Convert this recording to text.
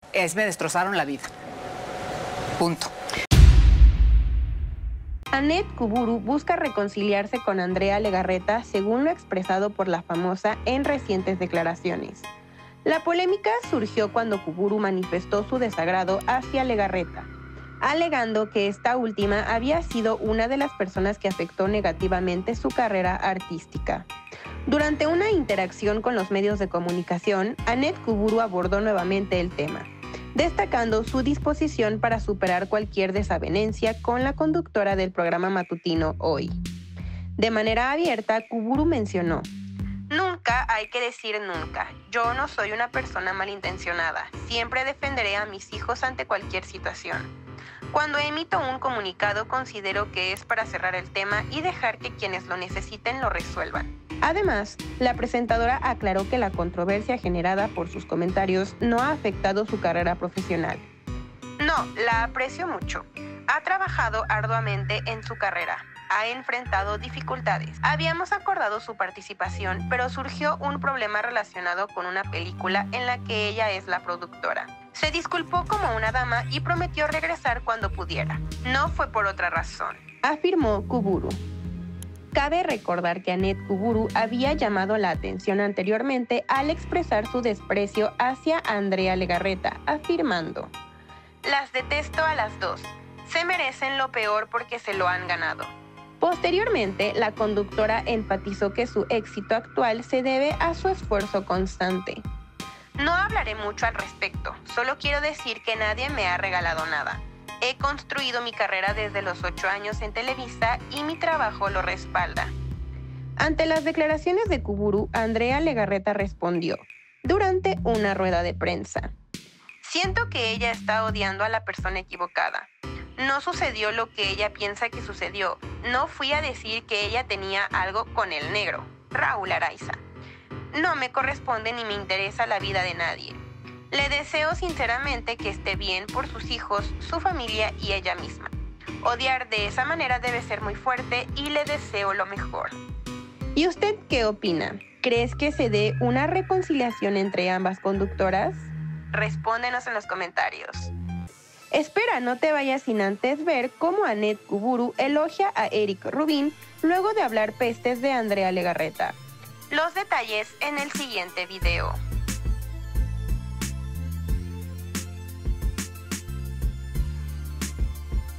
me destrozaron la vida. Punto. Annette Kuburu busca reconciliarse con Andrea Legarreta, según lo expresado por la famosa en recientes declaraciones. La polémica surgió cuando Kuburu manifestó su desagrado hacia Legarreta, alegando que esta última había sido una de las personas que afectó negativamente su carrera artística. Durante una interacción con los medios de comunicación, Annette Kuburu abordó nuevamente el tema, destacando su disposición para superar cualquier desavenencia con la conductora del programa matutino Hoy. De manera abierta, Kuburu mencionó: "Nunca hay que decir nunca. Yo no soy una persona malintencionada. Siempre defenderé a mis hijos ante cualquier situación. Cuando emito un comunicado, considero que es para cerrar el tema y dejar que quienes lo necesiten lo resuelvan". Además, la presentadora aclaró que la controversia generada por sus comentarios no ha afectado su carrera profesional. "No, la aprecio mucho. Ha trabajado arduamente en su carrera. Ha enfrentado dificultades. Habíamos acordado su participación, pero surgió un problema relacionado con una película en la que ella es la productora. Se disculpó como una dama y prometió regresar cuando pudiera. No fue por otra razón", afirmó Kuburu. Cabe recordar que Annette Kuburu había llamado la atención anteriormente al expresar su desprecio hacia Andrea Legarreta, afirmando: "Las detesto a las dos. Se merecen lo peor porque se lo han ganado". Posteriormente, la conductora enfatizó que su éxito actual se debe a su esfuerzo constante. "No hablaré mucho al respecto, solo quiero decir que nadie me ha regalado nada. He construido mi carrera desde los 8 años en Televisa y mi trabajo lo respalda". Ante las declaraciones de Kuburu, Andrea Legarreta respondió durante una rueda de prensa: "Siento que ella está odiando a la persona equivocada. No sucedió lo que ella piensa que sucedió. No fui a decir que ella tenía algo con el negro, Raúl Araiza. No me corresponde ni me interesa la vida de nadie. Le deseo sinceramente que esté bien por sus hijos, su familia y ella misma. Odiar de esa manera debe ser muy fuerte y le deseo lo mejor". ¿Y usted qué opina? ¿Crees que se dé una reconciliación entre ambas conductoras? Respóndenos en los comentarios. Espera, no te vayas sin antes ver cómo Annette Kuburu elogia a Eric Rubin luego de hablar pestes de Andrea Legarreta. Los detalles en el siguiente video.